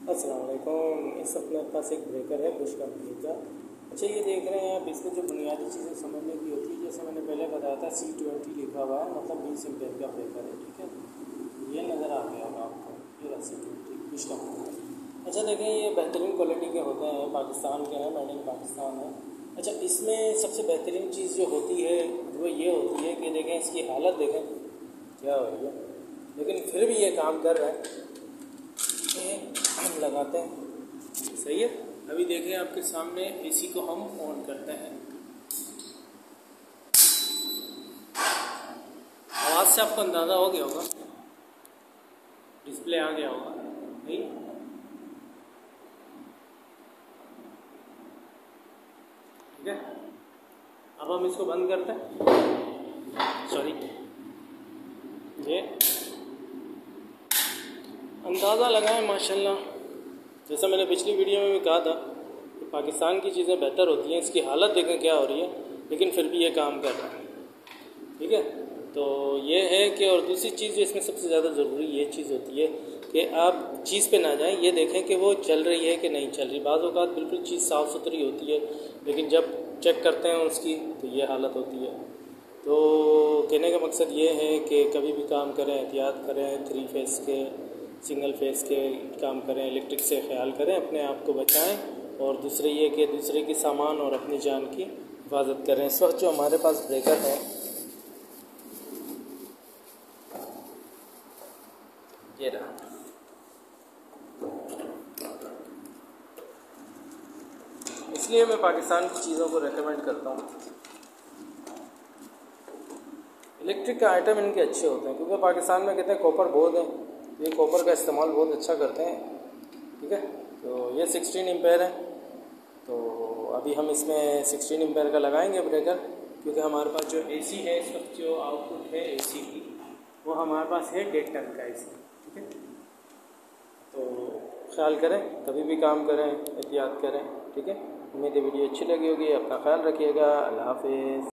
अस्सलाम वालेकुम। इस अपने पास एक ब्रेकर है बुश कंपनी का। अच्छा, ये देख रहे हैं आप, इसमें जो बुनियादी चीज़ें समझने की होती है, जैसे मैंने पहले बताया था C20 लिखा हुआ है, मतलब 20 एम्पेयर का ब्रेकर है। ठीक है, ये नज़र आ गया होगा आपको, ये C20 बुश कंपनी का। अच्छा देखें, ये बेहतरीन क्वालिटी के होते हैं, पाकिस्तान के हैं, मेड इन पाकिस्तान है। अच्छा, इसमें सबसे बेहतरीन चीज़ जो होती है वो ये होती है कि देखें इसकी हालत देखें क्या हो रही है, लेकिन फिर भी ये काम कर रहा है। ये हम लगाते हैं, सही है। अभी देखें आपके सामने एसी को हम ऑन करते हैं। आवाज़ से आपको अंदाज़ा हो गया होगा, डिस्प्ले आ गया होगा नहीं। ठीक है, अब हम इसको बंद करते हैं। सॉरी, ये अंदाज़ा लगाएं माशाल्लाह। जैसा मैंने पिछली वीडियो में भी कहा था कि पाकिस्तान की चीज़ें बेहतर होती हैं। इसकी हालत देखें क्या हो रही है, लेकिन फिर भी ये काम कर रहा है। ठीक है, तो ये है कि, और दूसरी चीज़ जो इसमें सबसे ज़्यादा ज़रूरी ये चीज़ होती है कि आप चीज़ पे ना जाएं, ये देखें कि वो चल रही है कि नहीं चल रही। बाज़ औक़ात बिल्कुल चीज़ साफ़ सुथरी होती है, लेकिन जब चेक करते हैं उसकी तो ये हालत होती है। तो कहने का मकसद ये है कि कभी भी काम करें एहतियात करें, 3 फेस के सिंगल फेस के काम करें, इलेक्ट्रिक से ख्याल करें, अपने आप को बचाएं। और दूसरे ये कि दूसरे की सामान और अपनी जान की हिफाजत करें। इस वक्त जो हमारे पास ब्रेकर है ये रहा। इसलिए मैं पाकिस्तान की चीज़ों को रेकमेंड करता हूँ। इलेक्ट्रिक के आइटम इनके अच्छे होते हैं, क्योंकि पाकिस्तान में कहते हैं कॉपर बहुत है, ये कॉपर का इस्तेमाल बहुत अच्छा करते हैं। ठीक है, तो ये 16 एम्पेयर है। तो अभी हम इसमें 16 एम्पेयर का लगाएंगे ब्रेकर, क्योंकि हमारे पास जो एसी है इस वक्त, जो आउटपुट है एसी की, वो हमारे पास है 1.5 टन का एसी। ठीक है, तो ख्याल करें, कभी भी काम करें एहतियात करें। ठीक है, उम्मीद है वीडियो अच्छी लगी होगी। अपना ख्याल रखिएगा। अल्लाह हाफिज़।